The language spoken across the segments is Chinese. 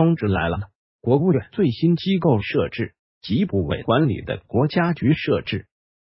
通知来了，国务院最新机构设置及部委管理的国家局设置。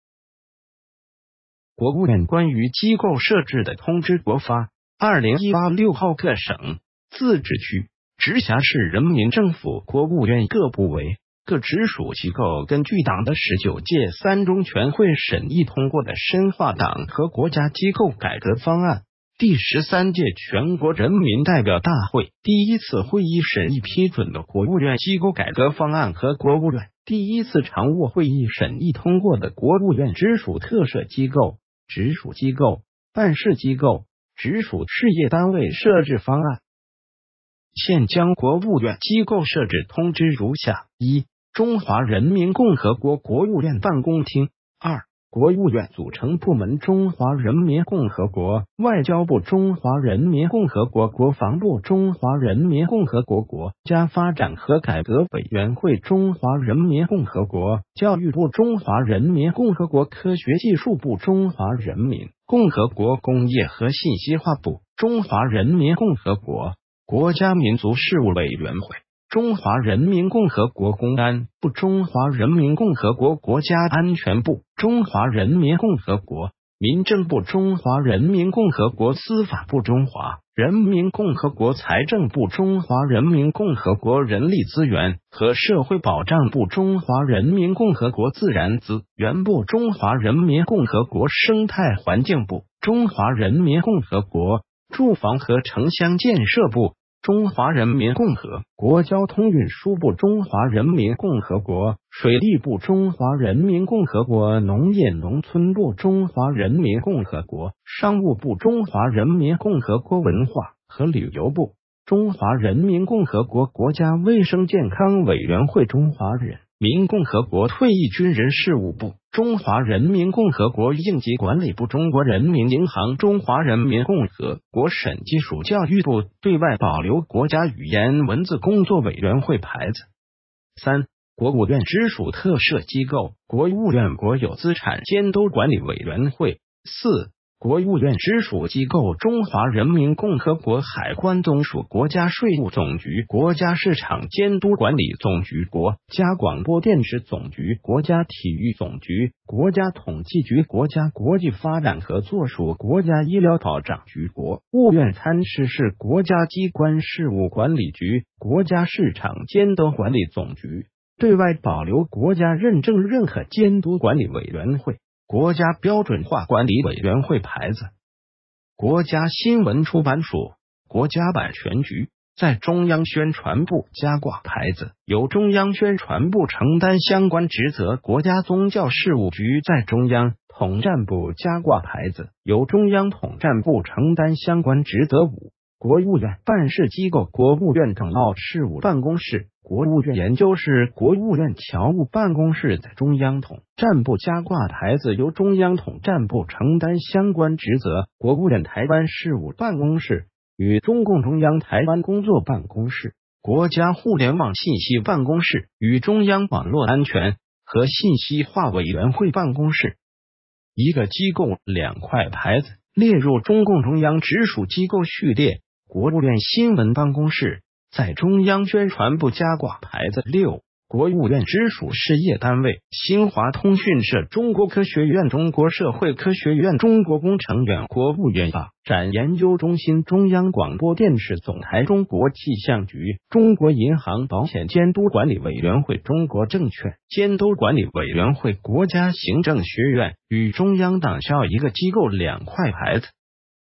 国务院关于机构设置的通知国发2018 6号，各省、自治区、直辖市人民政府国务院各部委、各直属机构根据党的19届3中全会审议通过的深化党和国家机构改革方案，第13届全国人民代表大会第一次会议审议批准的国务院机构改革方案和国务院第一次常务会议审议通过的国务院直属特设机构、直属机构、办事机构、直属事业单位设置方案。现将国务院机构设置通知如下：一、中华人民共和国国务院办公厅；二、国务院组成部门：中华人民共和国外交部、中华人民共和国国防部、中华人民共和国国家发展和改革委员会、中华人民共和国教育部、中华人民共和国科学技术部、中华人民共和国工业和信息化部、中华人民共和国国家民族事务委员会、中华人民共和国公安部、中华人民共和国国家安全部、中华人民共和国民政部、中华人民共和国司法部、中华人民共和国财政部、中华人民共和国人力资源和社会保障部、中华人民共和国自然资源部、中华人民共和国生态环境部、中华人民共和国住房和城乡建设部、中华人民共和国交通运输部、中华人民共和国水利部、中华人民共和国农业农村部、中华人民共和国商务部、中华人民共和国文化和旅游部、中华人民共和国国家卫生健康委员会、中华人民共和国退役军人事务部、中华人民共和国应急管理部、中国人民银行、中华人民共和国审计署教育部对外保留国家语言文字工作委员会牌子。三、国务院直属特设机构：国务院国有资产监督管理委员会。四、国务院直属机构：中华人民共和国海关总署、国家税务总局、国家市场监督管理总局、国家广播电视总局、国家体育总局、国家统计局、国家国际发展合作署、国家医疗保障局、国务院参事室、国家机关事务管理局、国家市场监督管理总局，对外保留国家认证认可监督管理委员会、国家标准化管理委员会牌子。国家新闻出版署、国家版权局在中央宣传部加挂牌子，由中央宣传部承担相关职责；国家宗教事务局在中央统战部加挂牌子，由中央统战部承担相关职责。五、国务院办事机构：国务院政贸事务办公室、国务院研究室、国务院侨务办公室在中央统战部加挂牌子，由中央统战部承担相关职责。国务院台湾事务办公室与中共中央台湾工作办公室、国家互联网信息办公室与中央网络安全和信息化委员会办公室。一个机构两块牌子列入中共中央直属机构序列。国务院新闻办公室在中央宣传部加挂牌子。六、国务院直属事业单位：新华通讯社、中国科学院、中国社会科学院、中国工程院、国务院发展研究中心、中央广播电视总台、中国气象局、中国银行保险监督管理委员会、中国证券监督管理委员会、国家行政学院。与中央党校一个机构两块牌子